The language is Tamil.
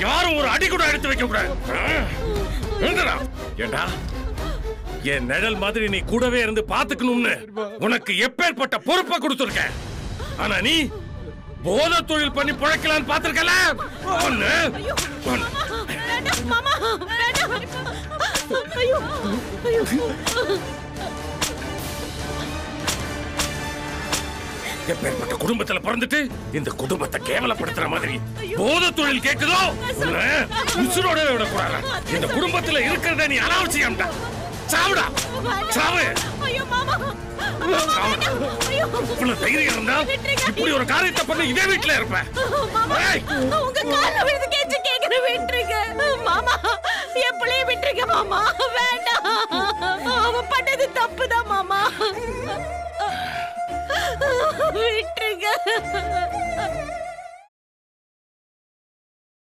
யாரும் ஒரு அடி கூட எடுத்து வைக்க கூடாது. ஏண்டா என் நிழல் மாதிரி நீ கூடவே இருந்து பாத்துக்கணும்னு உனக்கு எப்பேற்பட்ட பொறுப்பை கொடுத்துருக்க. ஆனா நீ போதை தொழில் பண்ணி பிழைக்கலான்னு பாத்திருக்கல. எப்பேற்பட்ட குடும்பத்துல பிறந்துட்டு இந்த குடும்பத்தை கேவலப்படுத்துற மாதிரி போதை தொழில் கேக்குதோ உசுரோட விடக்கூடாது. இந்த குடும்பத்துல இருக்கிறத நீ அனாவசியம்டா. சாவுடா, சாவு. இவ்வளவு தைரியம் இருந்தா இப்படி ஒரு காரியத்தை பண்ணி இதே வீட்டுல இருப்பேன். உங்க கால்ல விழுந்து கேட்க விட்டுருங்க மாமா. என் பிள்ளைய விட்டுருங்க மாமா. வேண்டாம், அவன் பண்ணது தப்புதான் மாமா. விட்டுருங்க.